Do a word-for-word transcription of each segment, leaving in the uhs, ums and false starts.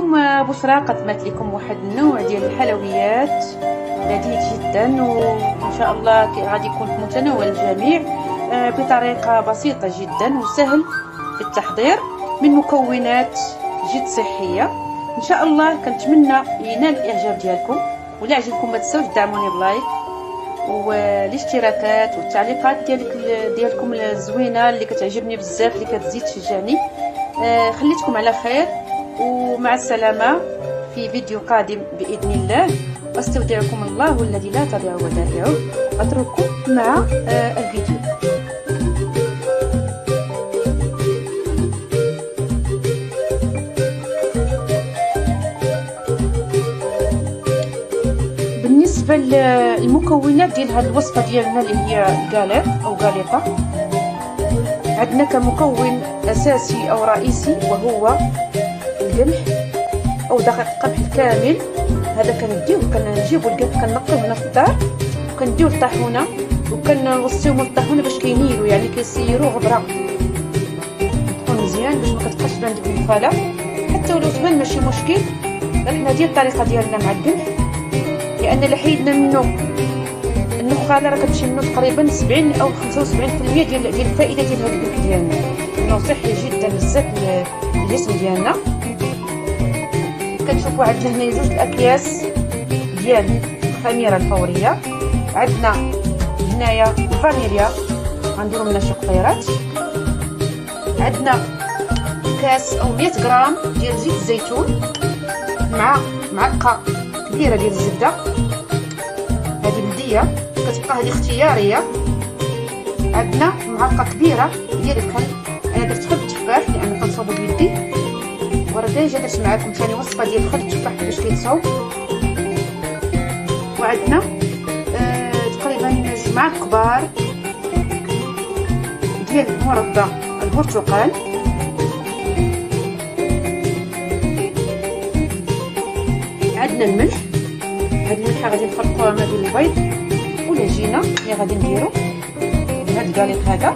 اليوم بشرى قدمت لكم واحد النوع ديال الحلويات لذيذ جدا، وان شاء الله غادي يكون في متناول الجميع بطريقه بسيطه جدا وسهل في التحضير من مكونات جد صحيه. ان شاء الله كنتمنى ينال الاعجاب ديالكم، ولا عجبكم ما تنساوش دعموني بلايك والاشتراكات والتعليقات ديالك ديالكم الزوينه اللي كتعجبني بزاف، اللي كتزيد تشجعني. آه خليتكم على خير، ومع السلامه في فيديو قادم باذن الله. واستودعكم الله الذي لا تضيع ودائعه. اترككم مع آه الفيديو. بالنسبه للمكونات ديال هذه الوصفه ديالنا اللي هي الكاليط او كاليطه، عندنا كمكون اساسي او رئيسي وهو القمح او دقيق القمح الكامل. هذا كنديوه كنجيبو القمح كنقيوه هنا في الدار، وكنديوه الطاحونه وكنوصيوه من الطاحونه باش كينيلو، يعني كيسيروه غبره تكون مزيان باش ما كتبقاش بان ديك النخاله. حتى ولو تبان ماشي مشكل، حنا ديال الطريقه ديالنا مع القمح، لان اللي حيدنا منه النخاله راه كتمشي منه تقريبا سبعين او خمسة وسبعين بالمية ديال ديال الفائده ديال هذا القمح ديالنا، انه صحي جدا بزاف للجسم ديالنا. كتشوفوا عندنا هنا جوج الاكياس ديال الخميره الفوريه، عندنا هنايا الفانيليا غنديروا منها شي قطيرات، عندنا كاس او مية غرام ديال زيت الزيتون مع معلقه كبيره ديال الزبده. هذه بلديه كتبقى هذه اختياريه. عندنا معلقه كبيره ديال الخل، انا درت خل التفاح لان كنصاوبو بيدي، وراه ديجا درت معكم ثاني وصفه ديال خل التفاح كيفاش كيتصاوب. وعندنا آه تقريبا جوج معالق كبار ديال مربى البرتقال. عندنا الملح، هاد الملحه غادي نخلطوها ما بين البيض والعجينه اللي غادي نديرو هاد الكاليط هذا.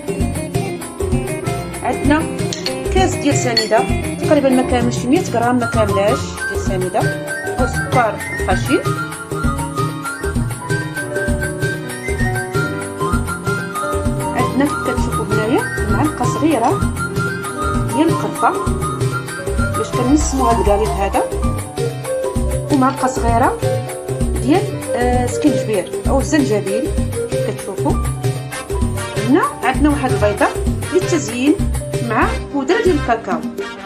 عندنا كاس ديال سنيده تقريبا ما كاملش مية غرام، ما كاملاش ديال سنيده، وسكر خشن. عندنا كتشوفوا هنايا معلقه صغيره ديال القرفه باش كنسمو هاد الكاليط هذا، ومعلقه صغيره ديال آه سكينجبير او الزنجبيل كتشوفوا. هنا عندنا واحد البيضه للتزيين مع بودره ديال الكاكاو.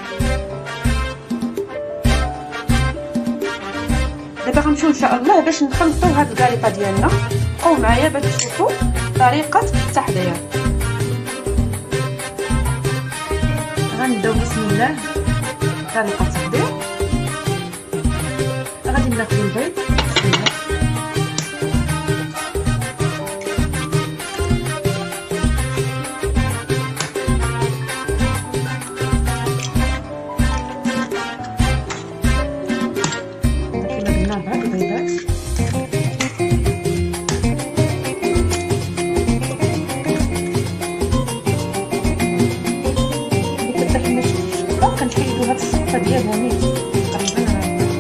دابا غنمشيو ان شاء الله باش نخلطوا هاد الكاليطه ديالنا. بقاو معايا باش تشوفوا طريقه التحضير. غنبداو بسم الله طريقه التحضير. غادي ناخذ البيض ديالها ميت تقريبا.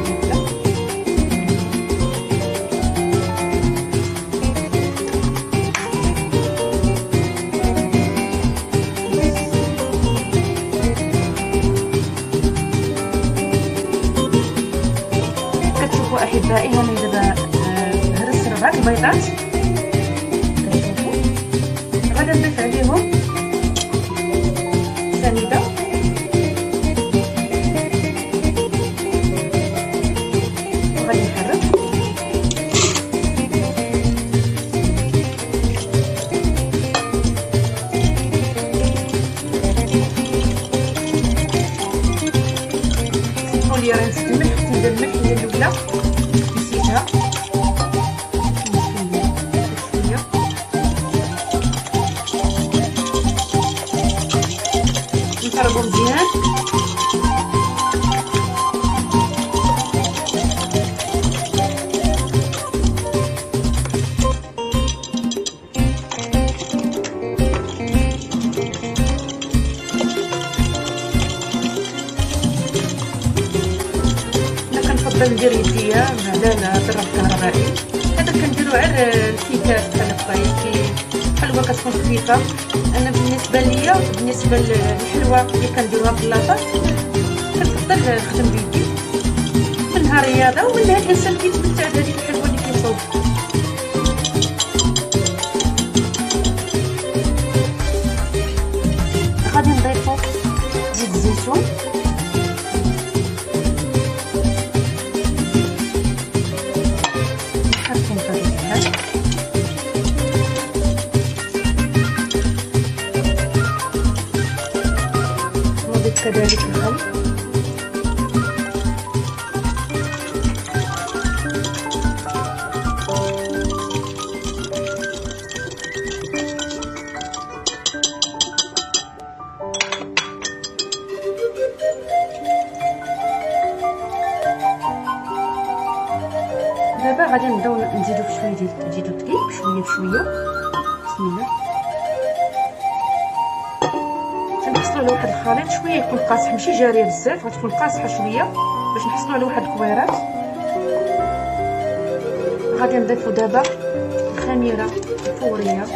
كتشوفوا احبائي هاني دابا هرست ربعة البيضات، كتشوفوا غادي نضيف عليهم سنيده لي راه نسيت الملح. نبدا الملح هي الاولى نسيتها شويه. نقربو مزيان. كنفضل ندير يديا على الضرب الكهربائي. هذا كنديرو على الكيكات بحال هكايا كي الحلوه كتكون خفيفه. انا بالنسبه ليا بالنسبه للحلوه اللي كنديروها في اللاطه كنفضل نخدم بيدي منها رياضه ومنها الانسان كيتمتع بهذيك الحلوه اللي كيصوب. غادي نضيفو زيت الزيتون نحركو بطبيعة الحال ونضيف كذلك الخل. دابا غادي نبداو نزيدو بشويه ديال نزيدو الدقيق بشويه بشويه. بسم الله. تنحصلو على واحد الخليط شويه يكون قاصح ماشي جاريه بزاف، غتكون قاصحه شويه باش نحصلو على واحد الكويرات. غادي نضيفو دابا الخميره الفوريه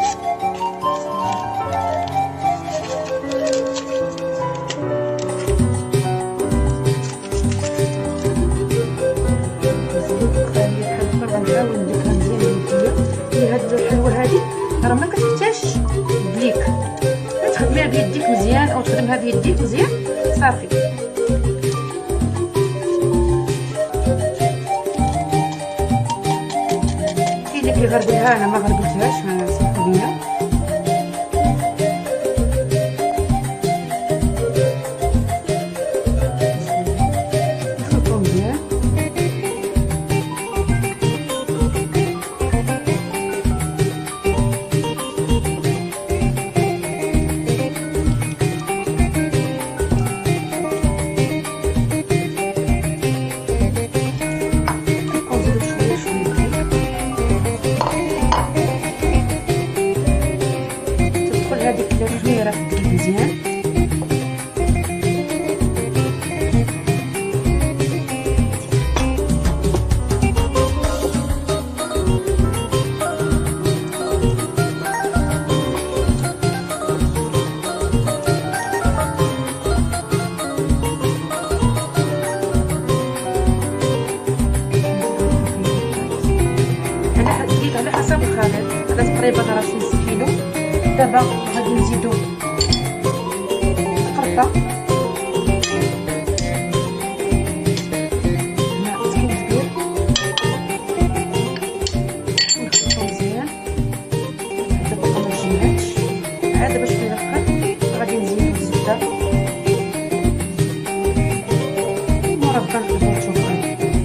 غنحاول نديرها مزيان بيديا. هي هاد الحلوه هادي راه ما كتحتاجش بليك، تخدميها بيديك مزيان او تخدمها بيديك مزيان صافي. كاين اللي كيغربلها، انا ما غربلتهاش ما سمحوا ليا. نخلطو مزيان هذيك الخميره في الدقيق مزيان. على الدقيق على حسب الخليط، هذا تقريبا راه شي نص كيلو. دابا غادي نزيدو قرفه مع الزنجبيل ونخلطو مزيان. دابا ما تجمعش عاد باش نلقط غادي نزيدو الزبده مربى البرتقال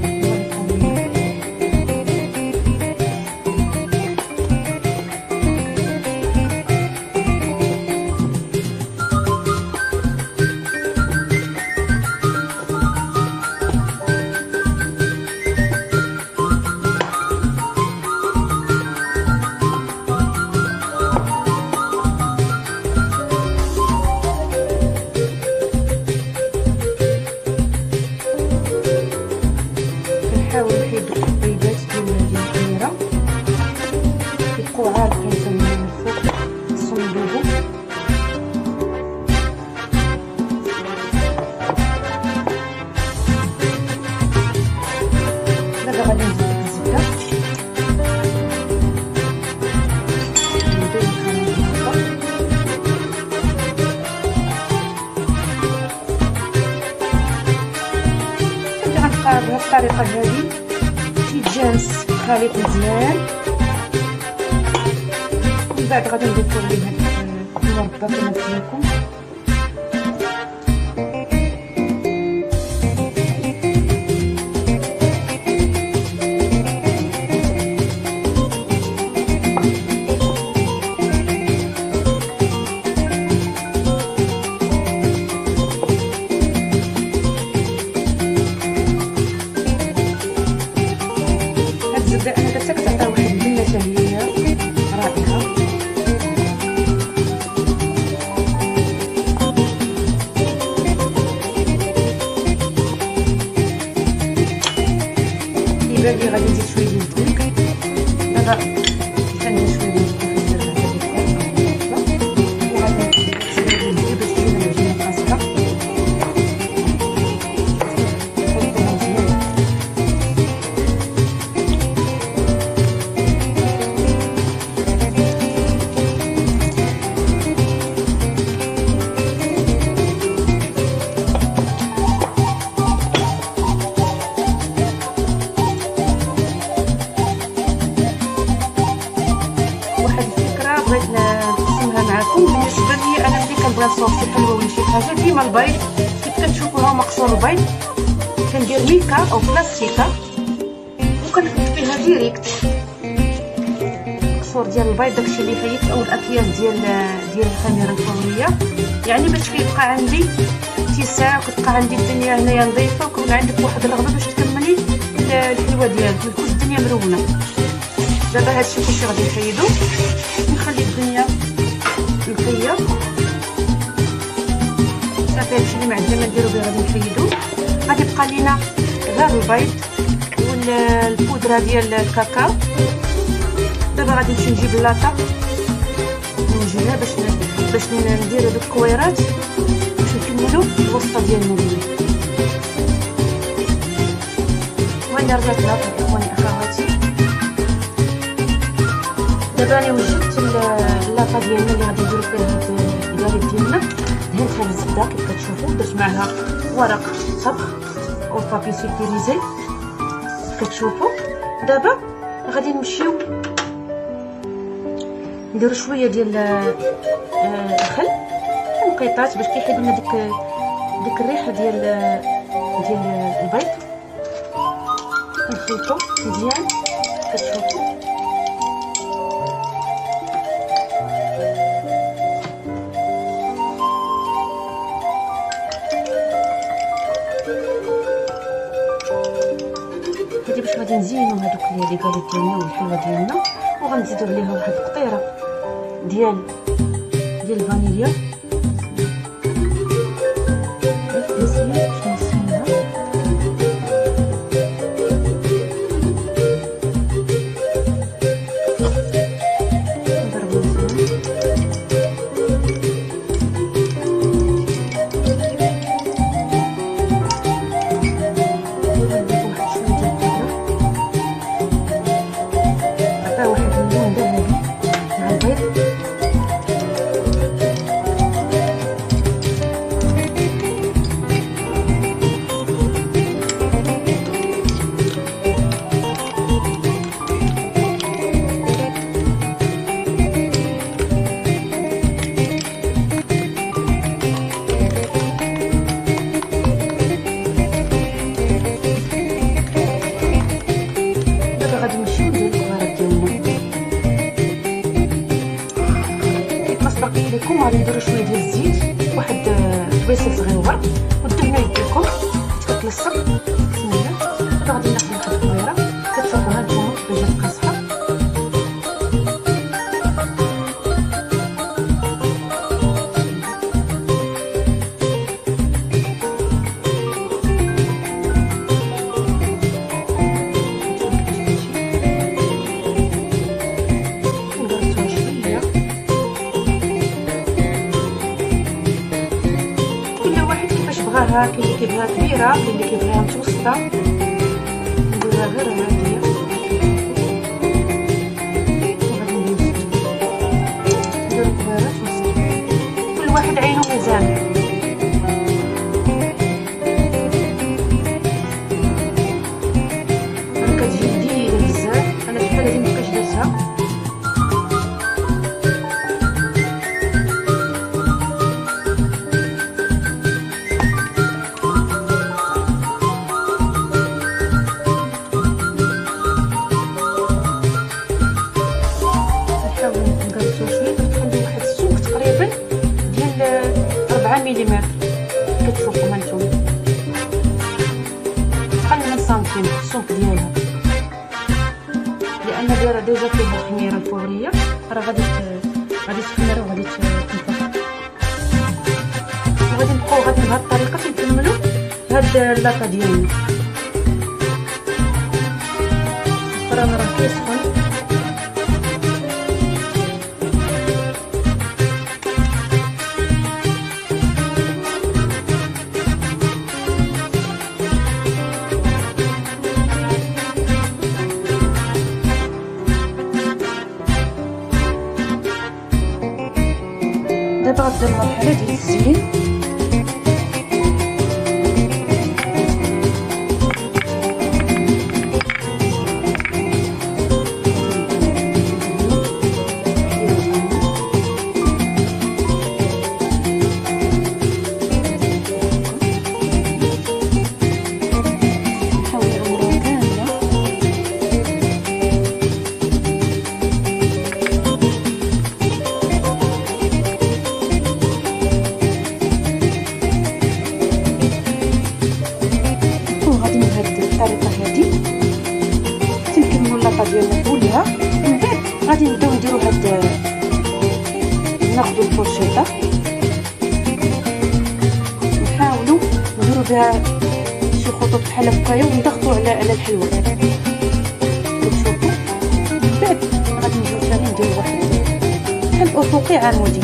كنحاول نحيد الحبيبات ديال الخميره القعار كنسميوهم من الفوق الصندوق. دابا غادي نزيد الزبده ندير غنبقى بهاد الطريقه هادي تيتجانس الخليط مزيان. من بعد غادي نضيفو عليه هاد المربى كما قلت لكم. الزبده انا درتها كتعطي واحد البنه شهيه رائعه. بان لي غادي نزيد شويه ديال الدقيق. دابا كندير شويه ديال الدقيق وغادي نزيد الدقيق باش تجيب العجينه قاصحه. بغيت نقسمها معكم. بالنسبه لي انا ملي كنبغي نصوب شي حلوه ولا شي حاجه، ديما البيض كيف كتشوفوا ها مقصور البيض، كندير ميكا او بلاستيكه وكنحط فيها ديريكت مقصور ديال البيض، داكشي اللي حيدت، او الاكياس ديال ديال الخميره الفوريه، يعني باش كيبقى عندي اتساع وكتبقى عندي الدنيا هنايا نظيفه ويكون عندك واحد الرغبه باش تكملي الحلوه ديالك، ما تكونش الدنيا مرونه. دابا هادشي كلشي غادي نحيدو، نخلي الدنيا نقيه صافي. هادشي اللي معجنه نديرو به غادي نحيدو. غادي يبقى لينا غير البيض والبودره ديال الكاكاو. دابا غادي نمشي نجيب اللاطه ونجيها باش باش نديرو دوك الكويرات باش نكملو الوصفه ديالنا اليوم. وهنا رجعت اللاطه اخواني اخواتي. دابا راني وجدت اللاطه ديالنا اللي غادي نديرو فيها هاد الكاليط ديالنا. دهنتها بالزبده كيف كتشوفوا، درت معها ورق طبخ او بابي سيكوريزي كتشوفوا. دابا غادي نمشيو نديرو شويه ديال الخل تنقيطات باش كيحيد لنا ديك ديك الريحه ديال ديال البيض. نخلطو مزيان كتشوفوا. هادي باش غادي نزينو هادوك لي كاليط ديالنا والحلوه ديالنا، وغنزيدو عليها واحد القطيره ديال ديال الفانيليا. لكم غادي نديرو شويه ديال الزيت، واحد بيصل صغيور، ودهنا يديكم كتلصق. بسم الله. دابا غادي ناخذ واحد الكويره كتشوفوا هاد الجنوب كيفاش جات قاصحه. بغاها كاين اللي كيبغيها كبيره، كاين اللي كيبغيها متوسطه، نديرها غير هاديه وغادي نديرو كبيرات وصافي. كل واحد عينو ميزان. راه كتجي لذيذه بزاف. انا بحال هادي مبقيتش درتها. مليمتر كتشوفوا هانتوما اقل من سنتيم السمك ديالها، لان دايره ديجا فيها الخميره الفوريه، راه غادي غادي تخمر وغادي تنفخ. وغادي نبقاو غادي بهاد الطريقه كنكملوا هاد اللاطه ديالنا. الفران راه كيسخن. دابا غنبدا المرحله ديال التزيين. ديالنا كلها من بعد غادي نبداو نديرو هاد ناخدو الفرشيطه نحاولو نديرو بها شي خطوط بحال هكايا ونضغطو على على الحلوه كتشوفو. من بعد غادي نجيو ثاني نديرو واحد بحال افقي عمودي.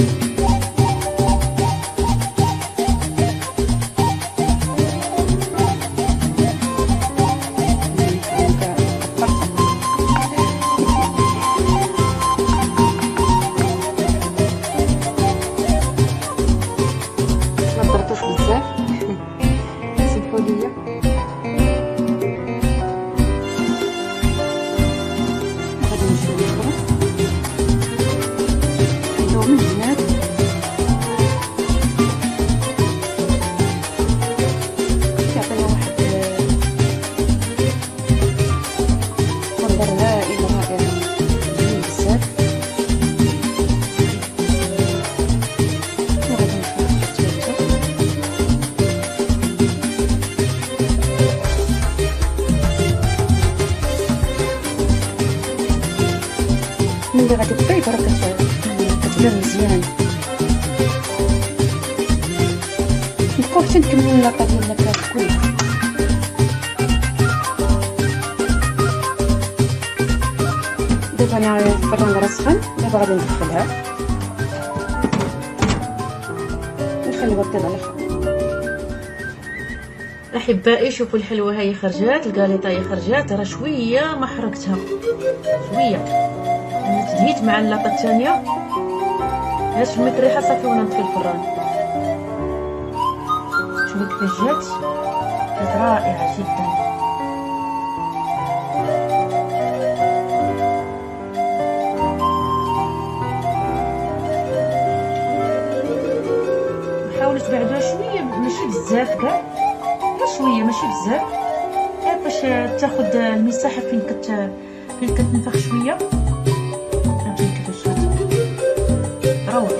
ملي غادي تطيب راه كتبان مزيان. نبقاو حتى نكملو اللاطه ديالنا كلها. دابا انا الفران راه سخن، دابا غادي ندخلها نخليها تطيب على خير. احبائي شوفوا الحلوه هي خرجات، الكاليطه هي خرجات، راه شويه ما حركتها شويه. انا تدهيت مع اللاطه الثانيه ها شميت ريحه صافي وانا ندخل الفران. شوفوا كيفاش جات، كانت رائعه جدا. نحاولوا تبعدوها شويه ماشي بزاف كاع، شويه ماشي بزاف، غير باش تاخذ المساحه فين كت فين كتنفخ شويه. فهمتي كيفاش روعه.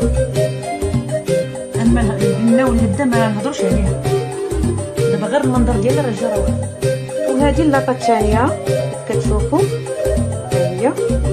اما البنه والهده ما نهضروش عليها، دابا غير المنظر ديالها راه جا روعه. وهذه اللاطه الثانيه كتشوفوا ها هي